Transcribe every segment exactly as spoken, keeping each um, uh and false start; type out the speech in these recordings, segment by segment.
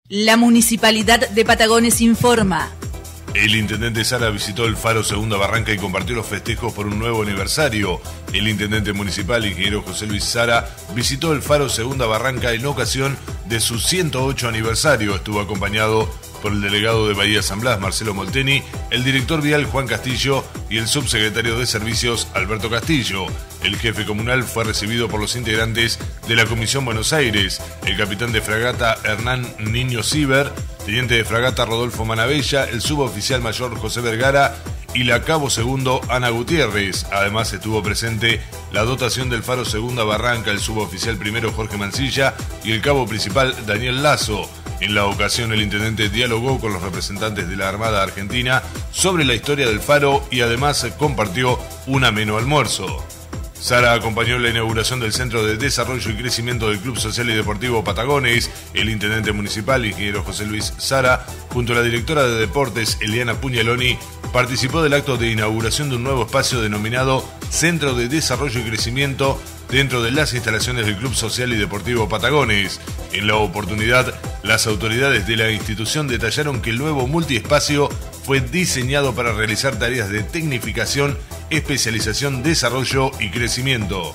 La Municipalidad de Patagones informa. El intendente Sara visitó el Faro Segunda Barranca y compartió los festejos por un nuevo aniversario. El intendente municipal, ingeniero José Luis Sara, visitó el Faro Segunda Barranca en ocasión de su ciento ocho aniversario. Estuvo acompañado por el delegado de Bahía San Blas, Marcelo Molteni, el director vial Juan Castillo y el subsecretario de Servicios, Alberto Castillo. El jefe comunal fue recibido por los integrantes de la Comisión Buenos Aires, el capitán de fragata Hernán Niño Ciber, teniente de fragata Rodolfo Manabella, el suboficial mayor José Vergara y la cabo segundo Ana Gutiérrez. Además estuvo presente la dotación del Faro Segunda Barranca, el suboficial primero Jorge Mancilla y el cabo principal Daniel Lazo. En la ocasión el intendente dialogó con los representantes de la Armada Argentina sobre la historia del Faro y además compartió un ameno almuerzo. Sara acompañó la inauguración del Centro de Desarrollo y Crecimiento del Club Social y Deportivo Patagones. El intendente municipal, ingeniero José Luis Sara, junto a la directora de Deportes, Eliana Pugnaloni, participó del acto de inauguración de un nuevo espacio denominado Centro de Desarrollo y Crecimiento dentro de las instalaciones del Club Social y Deportivo Patagones. En la oportunidad, las autoridades de la institución detallaron que el nuevo multiespacio fue diseñado para realizar tareas de tecnificación, especialización, desarrollo y crecimiento.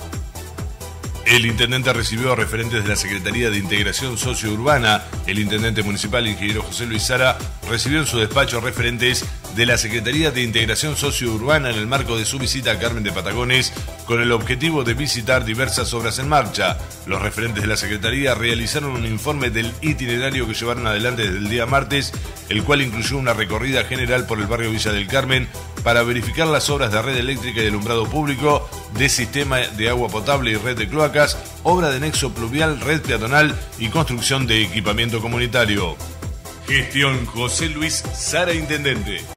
El intendente recibió a referentes de la Secretaría de Integración Sociourbana. El intendente municipal, ingeniero José Luis Sara, recibió en su despacho referentes de la Secretaría de Integración Sociourbana en el marco de su visita a Carmen de Patagones con el objetivo de visitar diversas obras en marcha. Los referentes de la Secretaría realizaron un informe del itinerario que llevaron adelante desde el día martes, el cual incluyó una recorrida general por el barrio Villa del Carmen para verificar las obras de red eléctrica y alumbrado público, de sistema de agua potable y red de cloacas, obra de nexo pluvial, red peatonal y construcción de equipamiento comunitario. Gestión José Luis Sara, intendente.